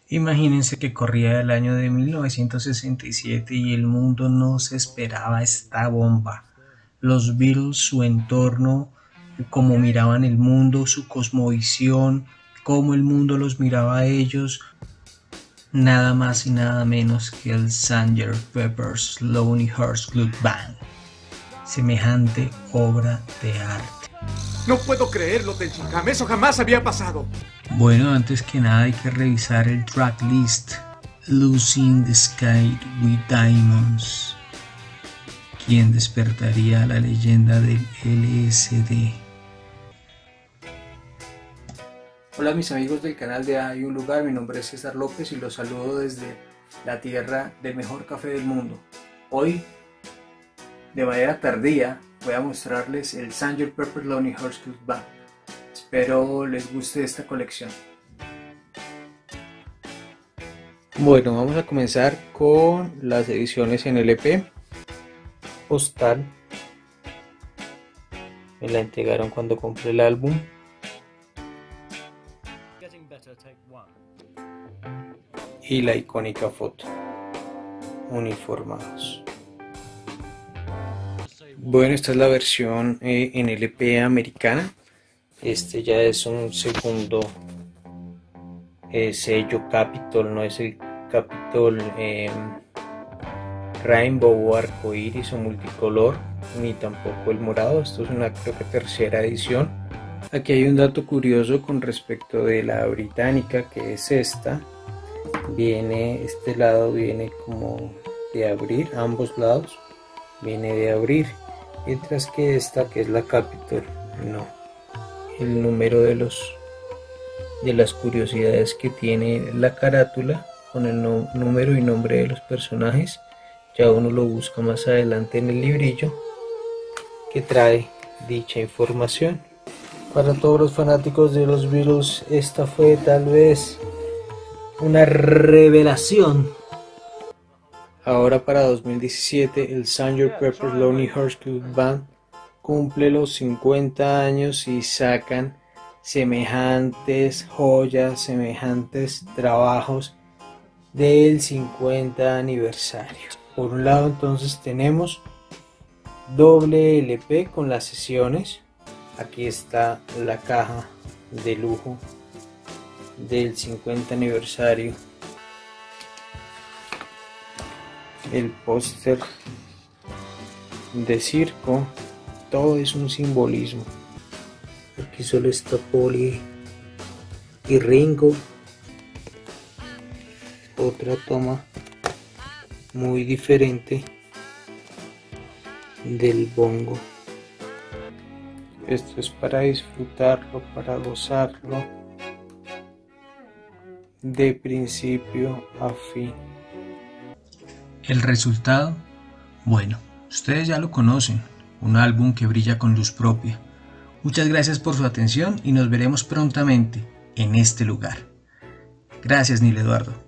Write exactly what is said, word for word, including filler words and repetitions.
Imagínense que corría el año de mil novecientos sesenta y siete y el mundo no se esperaba esta bomba. Los Beatles, su entorno, cómo miraban el mundo, su cosmovisión, cómo el mundo los miraba a ellos, nada más y nada menos que el sanger Pepper's Lonely Hearts Club Band. Semejante obra de arte. No puedo creerlo, Tenchikam, eso jamás había pasado. Bueno, antes que nada hay que revisar el tracklist. Losing the Sky with Diamonds. ¿Quién despertaría la leyenda del L S D? Hola mis amigos del canal de Hay un Lugar, mi nombre es César López y los saludo desde la tierra del mejor café del mundo. Hoy, de manera tardía, voy a mostrarles el sanger Pepper's Lonely Hearts Club Band. Espero les guste esta colección. Bueno, vamos a comenzar con las ediciones en L P. Postal. Me la entregaron cuando compré el álbum. Y la icónica foto. Uniformados. Bueno, esta es la versión eh, en L P americana. Este ya es un segundo eh, sello Capitol, no es el Capitol eh, Rainbow o arcoiris o multicolor, ni tampoco el morado. Esto es una, creo que tercera edición. Aquí hay un dato curioso con respecto de la británica, que es esta. Viene, este lado viene como de abrir, ambos lados viene de abrir, mientras que esta, que es la Capitol, no. El número de los de las curiosidades que tiene la carátula con el no, número y nombre de los personajes, ya uno lo busca más adelante en el librillo que trae dicha información. Para todos los fanáticos de los Beatles, esta fue tal vez una revelación. Ahora para dos mil diecisiete el sanger Pepper's Lonely Hearts Club Band cumple los cincuenta años y sacan semejantes joyas, semejantes trabajos del cincuenta aniversario. Por un lado entonces tenemos doble L P con las sesiones. Aquí está la caja de lujo del cincuenta aniversario. El póster de circo. Todo es un simbolismo. Aquí solo está Polly y Ringo. Otra toma muy diferente del bongo. Esto es para disfrutarlo, para gozarlo de principio a fin. El resultado, bueno, ustedes ya lo conocen, un álbum que brilla con luz propia. Muchas gracias por su atención y nos veremos prontamente en este lugar. Gracias, Nil Eduardo.